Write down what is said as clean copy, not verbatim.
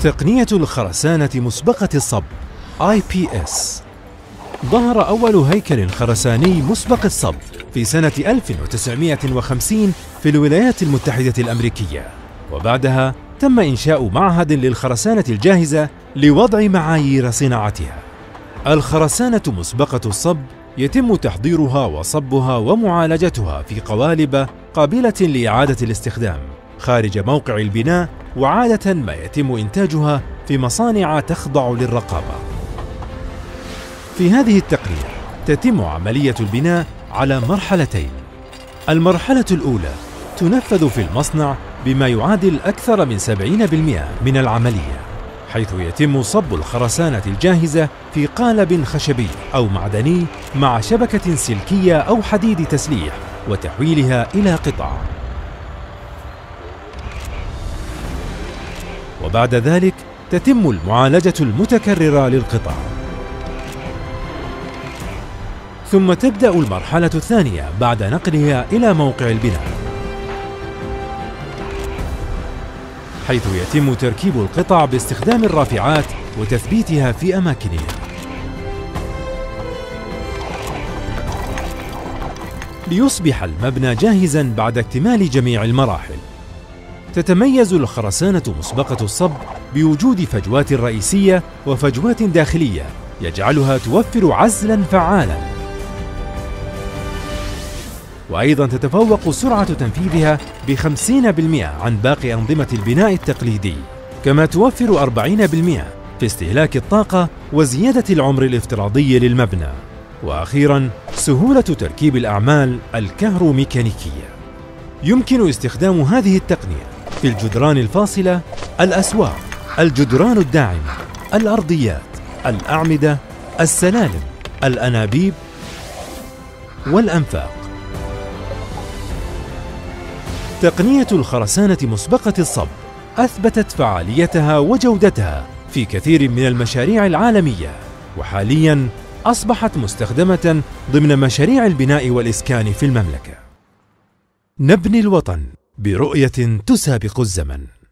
تقنية الخرسانة مسبقة الصب IPS. ظهر أول هيكل خرساني مسبق الصب في سنة 1950 في الولايات المتحدة الأمريكية، وبعدها تم إنشاء معهد للخرسانة الجاهزة لوضع معايير صناعتها. الخرسانة مسبقة الصب يتم تحضيرها وصبها ومعالجتها في قوالب قابلة لإعادة الاستخدام خارج موقع البناء، وعادة ما يتم إنتاجها في مصانع تخضع للرقابة. في هذه التقنية تتم عملية البناء على مرحلتين. المرحلة الأولى تنفذ في المصنع بما يعادل أكثر من 70% من العملية، حيث يتم صب الخرسانة الجاهزة في قالب خشبي أو معدني مع شبكة سلكية أو حديد تسليح وتحويلها إلى قطع. وبعد ذلك تتم المعالجة المتكررة للقطع. ثم تبدأ المرحلة الثانية بعد نقلها إلى موقع البناء، حيث يتم تركيب القطع باستخدام الرافعات وتثبيتها في أماكنها. ليصبح المبنى جاهزاً بعد اكتمال جميع المراحل. تتميز الخرسانة مسبقة الصب بوجود فجوات رئيسية وفجوات داخلية يجعلها توفر عزلاً فعالاً، وأيضاً تتفوق سرعة تنفيذها ب50% عن باقي أنظمة البناء التقليدي، كما توفر 40% في استهلاك الطاقة وزيادة العمر الافتراضي للمبنى. وأخيراً سهولة تركيب الأعمال الكهروميكانيكية. يمكن استخدام هذه التقنية في الجدران الفاصلة، الأسواق، الجدران الداعمة، الأرضيات، الأعمدة، السلالم، الأنابيب والأنفاق. تقنية الخرسانة مسبقة الصب أثبتت فعاليتها وجودتها في كثير من المشاريع العالمية، وحالياً أصبحت مستخدمة ضمن مشاريع البناء والإسكان في المملكة. نبني الوطن برؤية تسابق الزمن.